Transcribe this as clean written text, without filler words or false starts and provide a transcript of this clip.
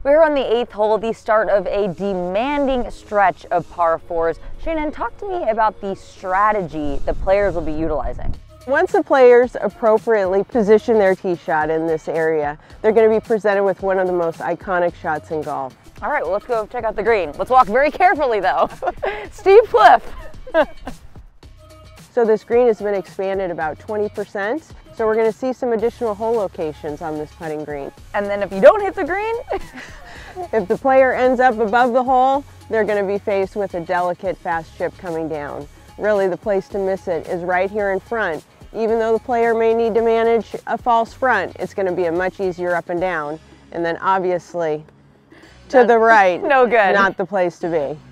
We're on the 8th hole, the start of a demanding stretch of par fours. Shannon, talk to me about the strategy the players will be utilizing. Once the players appropriately position their tee shot in this area, they're going to be presented with one of the most iconic shots in golf. All right, well, let's go check out the green. Let's walk very carefully though. Steep cliff. So this green has been expanded about 20%. So we're going to see some additional hole locations on this putting green. And then if you don't hit the green? If the player ends up above the hole, they're going to be faced with a delicate fast chip coming down. Really, the place to miss it is right here in front. Even though the player may need to manage a false front, it's going to be a much easier up and down. And then obviously, to the right, no good. Not the place to be.